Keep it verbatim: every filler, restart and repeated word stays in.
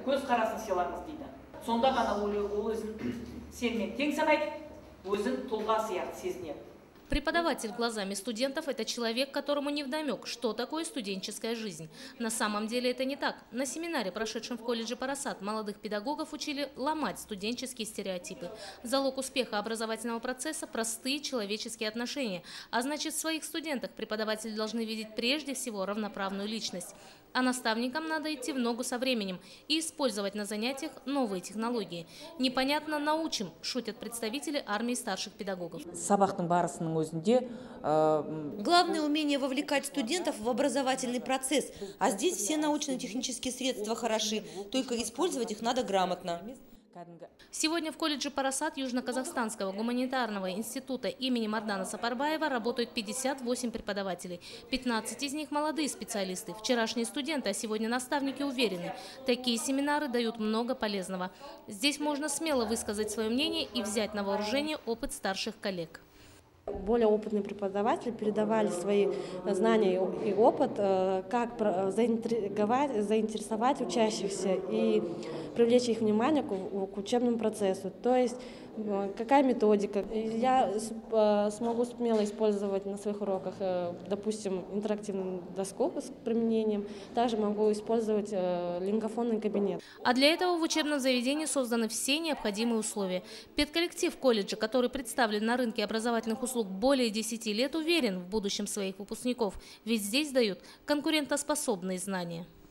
көз қарасын сыйлаңыз дейді. Сонда ғана ол өзін сенімен тең санайды, өзін тұлға сияқты сезінеді. Преподаватель глазами студентов – это человек, которому невдомек, что такое студенческая жизнь. На самом деле это не так. На семинаре, прошедшем в колледже «Парасат», молодых педагогов учили ломать студенческие стереотипы. Залог успеха образовательного процесса – простые человеческие отношения. А значит, в своих студентах преподаватели должны видеть прежде всего равноправную личность. А наставникам надо идти в ногу со временем и использовать на занятиях новые технологии. Непонятно научим, шутят представители армии старших педагогов. Главное умение вовлекать студентов в образовательный процесс. А здесь все научно-технические средства хороши, только использовать их надо грамотно. Сегодня в колледже «Парасат» Южно-Казахстанского гуманитарного института имени Мардана Сапарбаева работают пятьдесят восемь преподавателей. пятнадцать из них молодые специалисты. Вчерашние студенты, а сегодня наставники уверены. Такие семинары дают много полезного. Здесь можно смело высказать свое мнение и взять на вооружение опыт старших коллег. Более опытные преподаватели передавали свои знания и опыт, как заинтриговать, заинтересовать учащихся и привлечь их внимание к учебному процессу. То есть какая методика. Я смогу смело использовать на своих уроках, допустим, интерактивную доску с применением. Также могу использовать лингофонный кабинет. А для этого в учебном заведении созданы все необходимые условия. Педколлектив колледжа, который представлен на рынке образовательных услуг более десяти лет, уверен в будущем своих выпускников, ведь здесь дают конкурентоспособные знания.